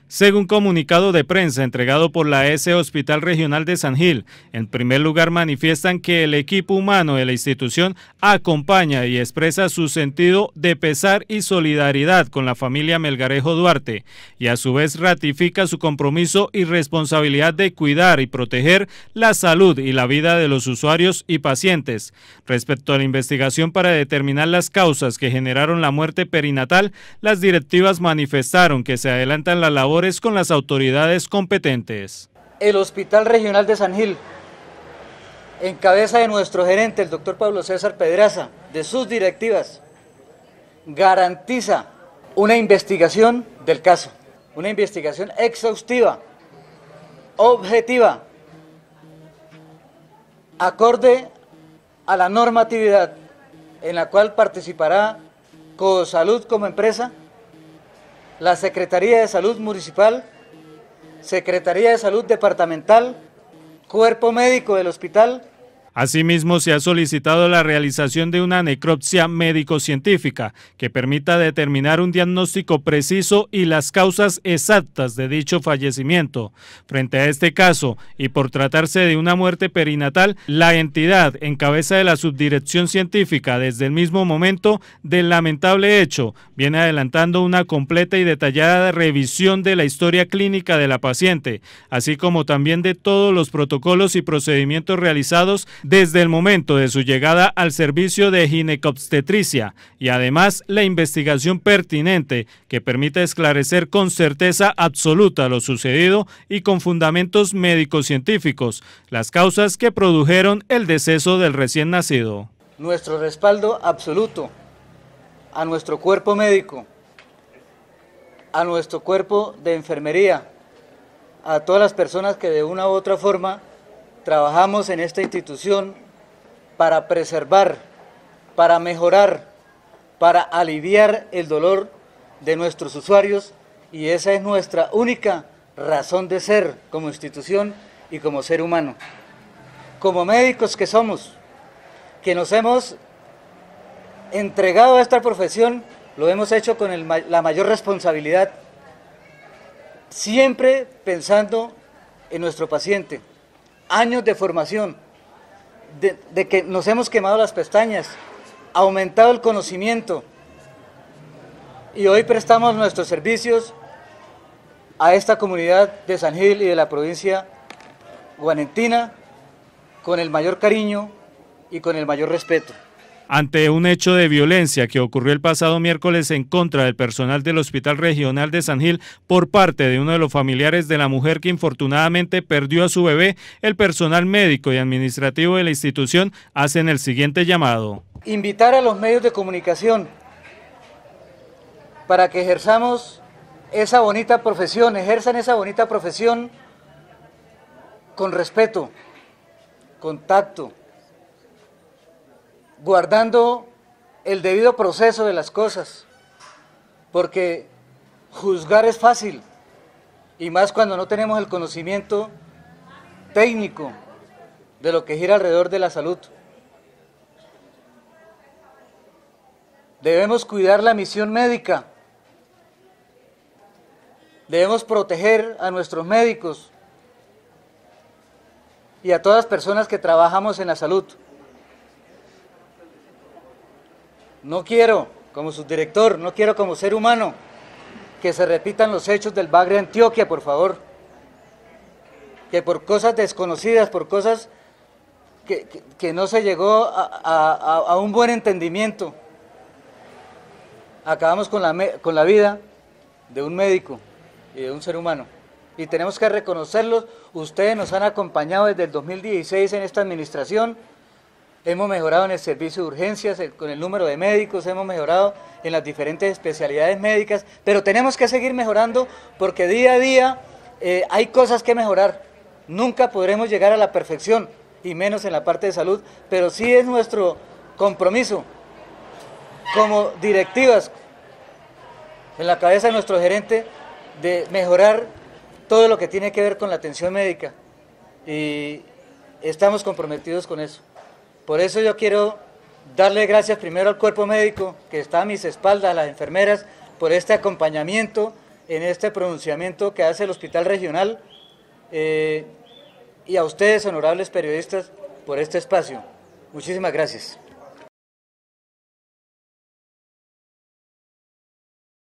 Según comunicado de prensa entregado por la S Hospital Regional de San Gil, en primer lugar manifiestan que el equipo humano de la institución acompaña y expresa su sentido de pesar y solidaridad con la familia Melgarejo Duarte y a su vez ratifica su compromiso y responsabilidad de cuidar y proteger la salud y la vida de los usuarios y pacientes. Respecto a la investigación para determinar las causas que generaron la muerte perinatal, las directivas manifestaron que se adelantan las labores con las autoridades competentes. El Hospital Regional de San Gil, en cabeza de nuestro gerente, el doctor Pablo César Pedraza, de sus directivas, garantiza una investigación del caso, una investigación exhaustiva, objetiva, acorde a la normatividad en la cual participará Cosalud como empresa, la Secretaría de Salud Municipal, Secretaría de Salud Departamental, Cuerpo Médico del Hospital. Asimismo, se ha solicitado la realización de una necropsia médico-científica que permita determinar un diagnóstico preciso y las causas exactas de dicho fallecimiento. Frente a este caso, y por tratarse de una muerte perinatal, la entidad, en cabeza de la subdirección científica desde el mismo momento del lamentable hecho, viene adelantando una completa y detallada revisión de la historia clínica de la paciente, así como también de todos los protocolos y procedimientos realizados desde el momento de su llegada al servicio de ginecobstetricia y además la investigación pertinente que permita esclarecer con certeza absoluta lo sucedido y con fundamentos médico-científicos las causas que produjeron el deceso del recién nacido. Nuestro respaldo absoluto a nuestro cuerpo médico, a nuestro cuerpo de enfermería, a todas las personas que de una u otra forma trabajamos en esta institución para preservar, para mejorar, para aliviar el dolor de nuestros usuarios, y esa es nuestra única razón de ser como institución y como ser humano. Como médicos que somos, que nos hemos entregado a esta profesión, lo hemos hecho con la mayor responsabilidad, siempre pensando en nuestro paciente. Años de formación, de que nos hemos quemado las pestañas, aumentado el conocimiento, y hoy prestamos nuestros servicios a esta comunidad de San Gil y de la provincia guanentina con el mayor cariño y con el mayor respeto. Ante un hecho de violencia que ocurrió el pasado miércoles en contra del personal del Hospital Regional de San Gil por parte de uno de los familiares de la mujer que infortunadamente perdió a su bebé, el personal médico y administrativo de la institución hacen el siguiente llamado. Invitar a los medios de comunicación para que ejerzan esa bonita profesión con respeto, con tacto, guardando el debido proceso de las cosas, porque juzgar es fácil, y más cuando no tenemos el conocimiento técnico de lo que gira alrededor de la salud. Debemos cuidar la misión médica, debemos proteger a nuestros médicos y a todas las personas que trabajamos en la salud. No quiero, como subdirector, no quiero como ser humano, que se repitan los hechos del Bagre Antioquia, por favor. Que por cosas desconocidas, por cosas que no se llegó a un buen entendimiento, acabamos con la vida de un médico y de un ser humano. Y tenemos que reconocerlos. Ustedes nos han acompañado desde el 2016 en esta administración. Hemos mejorado en el servicio de urgencias, con el número de médicos, hemos mejorado en las diferentes especialidades médicas, pero tenemos que seguir mejorando porque día a día hay cosas que mejorar. Nunca podremos llegar a la perfección, y menos en la parte de salud, pero sí es nuestro compromiso como directivas, en la cabeza de nuestro gerente, de mejorar todo lo que tiene que ver con la atención médica, y estamos comprometidos con eso. Por eso yo quiero darle gracias primero al cuerpo médico que está a mis espaldas, a las enfermeras, por este acompañamiento en este pronunciamiento que hace el Hospital Regional y a ustedes, honorables periodistas, por este espacio. Muchísimas gracias.